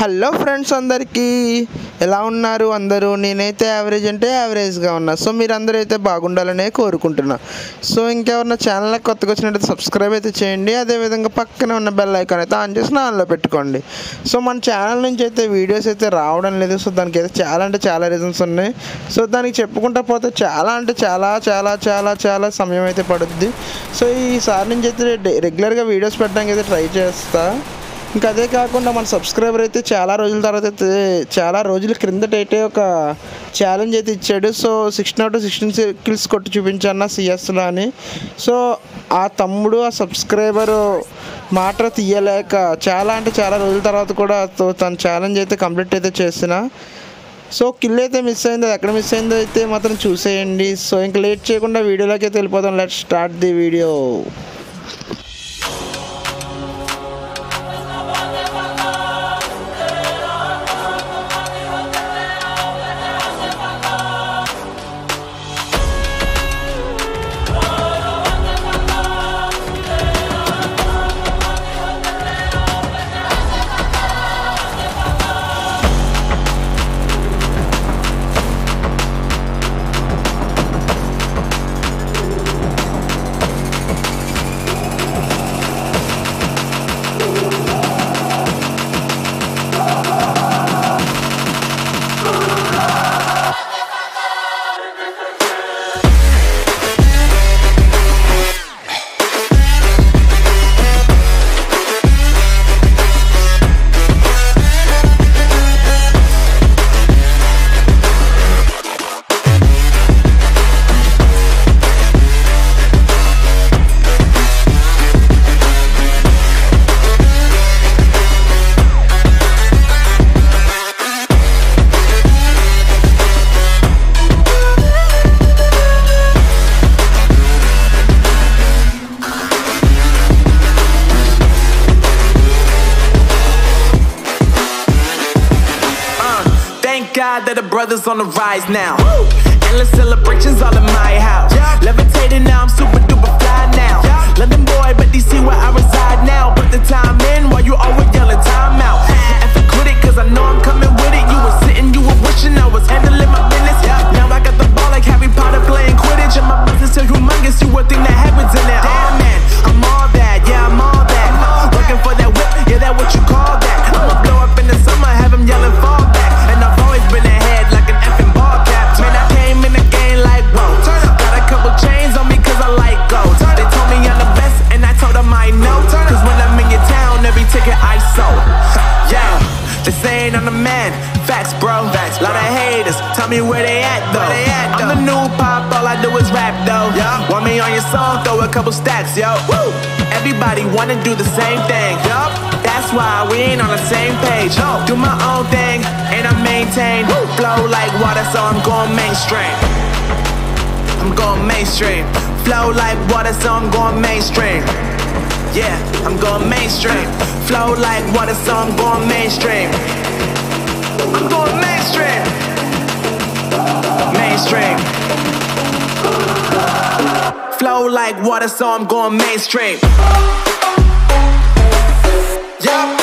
Hello friends అందరికీ ఎలా ఉన్నారు అందరూ నేనైతే యావరేజ్ అంటే యావరేజ్గా ఉన్నా సో మీరందరూ అయితే బాగుండాలనే కోరుకుంటున్నా సో ఇంకెవరన్నా ఛానల్ కొత్తగా వచ్చినట్టు సబ్స్క్రైబ్ అయితే చేయండి అదేవిధంగా పక్కనే ఉన్న బెల్ ఐకాన్ అయితే ఆన్ చేసి ఆన్లో పెట్టుకోండి సో మన ఛానల్ నుంచి అయితే వీడియోస్ అయితే రావడం లేదు సో దానికి అయితే చాలా రీజన్స్ ఉన్నాయి సో దానికి చెప్పుకుంటా పోతే చాలా సమయం అయితే పడుద్ది సో ఈసారి నుంచి అయితే రెగ్యులర్గా వీడియోస్ పెట్టడానికి అయితే ట్రై చేస్తా ఇంకా అదే కాకుండా మన సబ్స్క్రైబర్ అయితే చాలా రోజుల తర్వాత అయితే చాలా రోజుల క్రిందటైతే ఒక ఛాలెంజ్ అయితే ఇచ్చాడు సో 16 out of 16 కిల్స్ కొట్టి చూపించాను సిఎస్లో అని సో ఆ తమ్ముడు ఆ సబ్స్క్రైబరు మాట తీయలేక చాలా రోజుల తర్వాత కూడా తన ఛాలెంజ్ అయితే కంప్లీట్ అయితే చేసిన సో కిల్ అయితే మిస్ అయింది అది ఎక్కడ మిస్ అయిందో అయితే మాత్రం చూసేయండి సో ఇంకా లేట్ చేయకుండా వీడియోలోకి అయితే వెళ్ళిపోతాం let's start the video God that the brothers on the rise now. Endless celebrations all in my house. Levitating now, I'm super duper fly now. London boy, but DC where I reside now. Put the time in while you always yelling time out. And for quit it, cause I know I'm coming with it. You were sitting, you were wishing I was handling my business. Now I got the ball like Harry Potter playing Quidditch. And my business is humongous, you would think that happens in there. Damn man, I'm all that, yeah I'm all that. Working for that whip, yeah that what you call that. I'ma blow up in the summer, have him yelling fall back. And I've always been ahead like an effing ball cap. Man, I came in the game like whoa. Got a couple chains on me cause I like gold. They told me I'm the best and I told them I know. Cause when I'm in your town, every ticket I sold. Yeah, they saying I'm the man. Facts bro, lot of haters, tell me where they at though. I'm the new pop, all I do is rap though. Want me on your song, throw a couple stacks, yo. Woo! Everybody wanna do the same thing. That's why we ain't on the same page. Do my own thing and I maintain. Flow like water, so I'm going mainstream. I'm going mainstream. Flow like water, so I'm going mainstream. Yeah, I'm going mainstream. Flow like water, so I'm going mainstream. I'm going mainstream. Mainstream. Flow like water, so I'm going mainstream. Yeah.